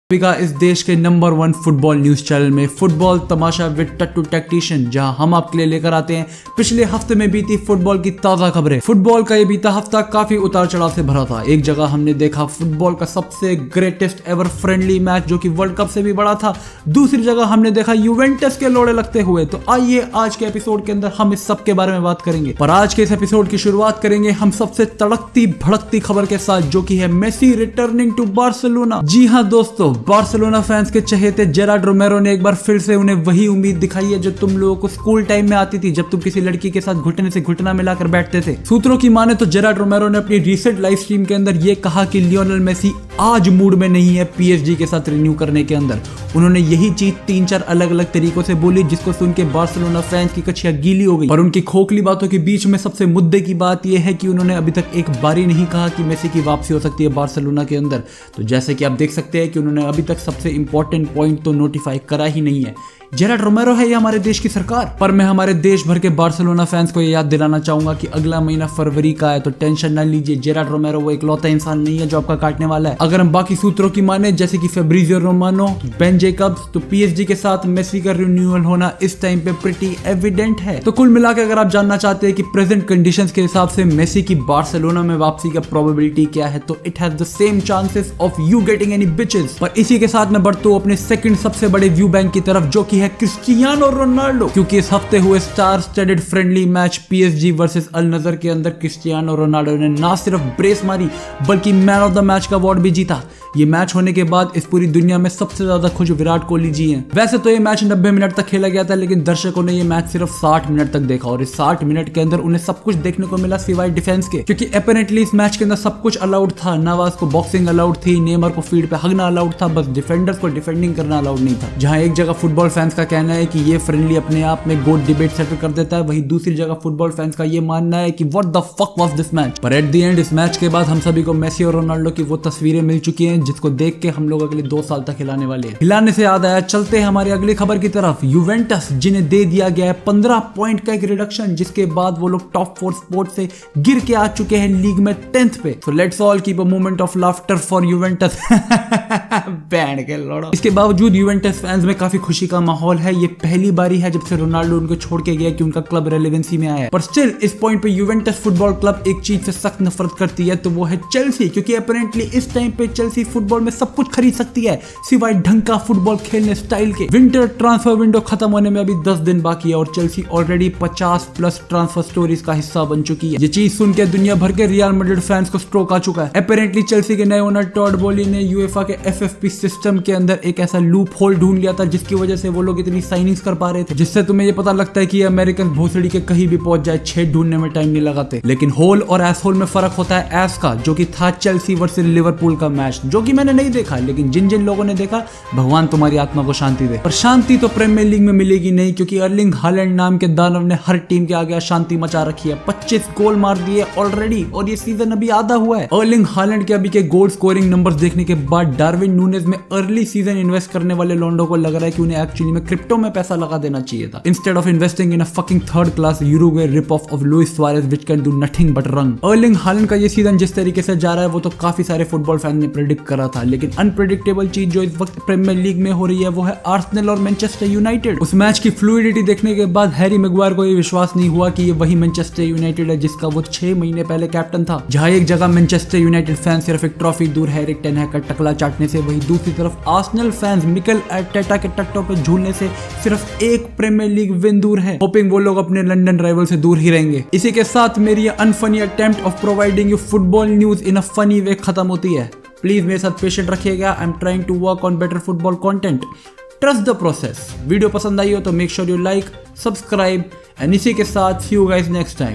का इस देश के नंबर 1 फुटबॉल न्यूज चैनल में फुटबॉल तमाशा विद टट्टू टैक्टिशियन, जहां हम आपके लिए लेकर आते हैं पिछले हफ्ते में बीती फुटबॉल की ताजा खबरें। फुटबॉल का ये बीता हफ्ता काफी उतार चढ़ाव से भरा था। एक जगह हमने देखा फुटबॉल का सबसे ग्रेटेस्ट एवर फ्रेंडली मैच जो कि वर्ल्ड कप से भी बड़ा था, दूसरी जगह हमने देखा यूवेंटस के लोड़े लगते हुए। तो आइए आज के एपिसोड के अंदर हम इस सब के बारे में बात करेंगे। पर आज के इस एपिसोड की शुरुआत करेंगे हम सबसे तड़कती भड़कती खबर के साथ, जो कि है मेसी रिटर्निंग टू बार्सिलोना। जी हाँ दोस्तों, बार्सिलोना फैंस के चहेते जेरार्ड रोमेरो ने एक बार फिर से उन्हें वही उम्मीद दिखाई है जो तुम लोगों को स्कूल टाइम में आती थी, जब तुम किसी लड़की के साथ घुटने से घुटना मिलाकर बैठते थे। सूत्रों की माने तो जेरार्ड रोमेरो ने अपनी रीसेंट लाइव स्ट्रीम के अंदर यह कहा कि लियोनेल मेसी आज मूड में नहीं है पीएसजी के साथ रिन्यू करने के अंदर। उन्होंने यही चीज 3-4 अलग अलग तरीकों से बोली, जिसको सुन के बार्सिलोना फैंस की कछिया गीली हो गई। पर उनकी खोखली बातों के बीच में सबसे मुद्दे की बात यह है कि उन्होंने अभी तक एक बारी नहीं कहा कि मेसी की वापसी हो सकती है बार्सिलोना के अंदर। तो जैसे कि आप देख सकते हैं कि उन्होंने अभी तक सबसे इंपॉर्टेंट पॉइंट तो नोटिफाई करा ही नहीं है। जेरार्ड रोमेरो है या हमारे देश की सरकार? पर मैं हमारे देश भर के बार्सिलोना फैंस को यह याद दिलाना चाहूंगा कि अगला महीना फरवरी का है, तो टेंशन ना लीजिए। जेरार्ड रोमेरो वो इकलौता इंसान नहीं है जो आपका काटने वाला है। अगर हम बाकी सूत्रों की माने, जैसे कि फेब्रिजियो रोमानो, बेन जेकब्स, तो पीएसजी के साथ मेसी का रिन्यूअल होना इस टाइम पे प्रिटी एविडेंट है। तो कुल मिलाकर अगर आप जानना चाहते हैं कि प्रेजेंट कंडीशंस के हिसाब से मेसी की बार्सिलोना में वापसी का प्रोबेबिलिटी क्या है, तो it has the same chances of you getting any bitches. पर इसी के साथ मैं बढ़ता हूं अपने सेकंड सबसे बड़े व्यू बैंक की तरफ, जो कि है क्रिस्टियानो रोनाल्डो। क्योंकि इस हफ्ते हुए star studded friendly match PSG versus Al Nassr के अंदर क्रिस्टियानो रोनाल्डो ने ना सिर्फ ब्रेस मारी बल्कि मैन ऑफ द मैच का अवार्ड भी जीता। ये मैच होने के बाद इस पूरी दुनिया में सबसे ज्यादा खुश विराट कोहली जी हैं। वैसे तो ये मैच 90 मिनट तक खेला गया था, लेकिन दर्शकों ने ये मैच सिर्फ 60 मिनट तक देखा, और इस 60 मिनट के अंदर उन्हें सब कुछ देखने को मिला सिवाय डिफेंस के। क्योंकि अपेरेंटली इस मैच के अंदर सब कुछ अलाउड था। नवाज को बॉक्सिंग अलाउड थी, नेमर को फील्ड पे हगना अलाउड था, बस डिफेंडर्स को डिफेंडिंग करना अलाउड नहीं था। जहां एक जगह फुटबॉल फैंस का कहना है कि ये फ्रेंडली अपने आप में गोट डिबेट सेटल कर देता है, वहीं दूसरी जगह फुटबॉल फैंस का ये मानना है कि what the fuck was this match. पर एट द एंड इस मैच के बाद हम सभी को मेसी और रोनाल्डो की वो तस्वीरें मिल चुकी हैं जिसको देख के हम लोग अगले 2 साल तक हिलाने वाले हैं। हिलाने से याद आया, चलते हैं हमारी अगली खबर की तरफ। यूवेंटस, जिन्हें दे दिया गया है 15 पॉइंट का एक रिडक्शन, जिसके बाद वो लोग टॉप 4 स्पॉट से गिर के आ चुके हैं लीग में 10th पे। So let's all keep a moment of laughter for Juventus. बैंड के लड़ो। इसके बावजूद यूवेंटस फैंस में काफी खुशी का माहौल है। ये पहली बारी है जब से रोनाल्डो उनको छोड़ के गया कि उनका क्लब रेलेवेंसी में आया है। पर स्टिल इस पॉइंट पे यूवेंटस फुटबॉल क्लब एक चीज से सख्त नफरत करती है, तो वो है चेल्सी। क्योंकि अपेरेंटली इस टाइम पे चेल्सी फुटबॉल में सब कुछ खरीद सकती है सिवाय ढंग का फुटबॉल खेलने स्टाइल के। विंटर ट्रांसफर विंडो खत्म होने में अभी 10 दिन बाकी है और चेल्सी ऑलरेडी 50+ ट्रांसफर स्टोरीज का हिस्सा बन चुकी है। ये चीज सुन के दुनिया भर के रियल मैड्रिड फैंस को स्ट्रोक आ चुका है। अपेरेंटली चेल्सी के नए ओनर टॉड बोली ने यूएफए के एफएफपी सिस्टम के अंदर एक ऐसा लूप होल ढूंढ लिया था जिसकी वजह से वो लोग इतनी साइनिंग्स कर पा रहे थे, जिससे तुम्हें ये पता लगता है कि अमेरिकन भोसड़ी के कहीं भी पहुंच जाए, छेद ढूंढने में टाइम नहीं लगाते। लेकिन होल और एस होल में फर्क होता है एस का, जो कि था चेल्सी वर्सेस लिवरपूल का मैच, जो कि मैंने नहीं देखा, लेकिन जिन जिन लोगों ने देखा भगवान तुम्हारी आत्मा को शांति दे। पर शांति तो प्रीमियर लीग में मिलेगी नहीं, क्योंकि अर्लिंग हालैंड नाम के दानव ने हर टीम के आगे शांति मचा रखी है। 25 गोल मार दिए ऑलरेडी, और ये सीजन अभी आधा हुआ है। अर्लिंग हालैंड के अभी के गोल स्कोरिंग नंबर्स देखने के बाद डार्विन नूनेज में अर्ली सीजन इन्वेस्ट करने वाले लोंडो को लग रहा है कि उन्हें एक्चुअली में क्रिप्टो में पैसा लगा देना चाहिए था, instead of investing in a fucking third class Uruguay rip off Luis Suarez which can do nothing but run. Erling Haaland का ये सीजन जिस तरीके से जा रहा है वो तो काफी सारे फुटबॉल फैन ने प्रेडिक्ट करा था, लेकिन अनप्रेडिक्टेबल चीज जो इस वक्त प्रीमियर लीग में हो रही है वो है आर्सेनल और मैनचेस्टर यूनाइटेड। उस मैच की फ्लूइडिटी देखने के बाद हैरी मैग्वायर को ये विश्वास नहीं हुआ कि ये वही मैनचेस्टर यूनाइटेड है जिसका वो 6 महीने पहले कैप्टन था। जहां एक जगह मैनचेस्टर यूनाइटेड फैन सिर्फ एक ट्रॉफी दूर है एरिक टेन हैग का टकला चाटने से, वहीं दूसरी तरफ आर्सेनल फैंस मिकेल आर्टेटा के टकटों पे झूलने से सिर्फ एक प्रीमियर लीग विन दूर है। होपिंग वो लोग अपने लंदन राइवल से दूर ही रहेंगे। इसी के साथ मेरी ये unfunny attempt of providing you football news in a funny way खत्म होती है। प्लीज मेरे साथ पेशेंट रखिएगा। I am trying to work on better football content. Trust the process. Video पसंद आई हो तो make sure you like, subscribe, and इसी के साथ see you guys next time.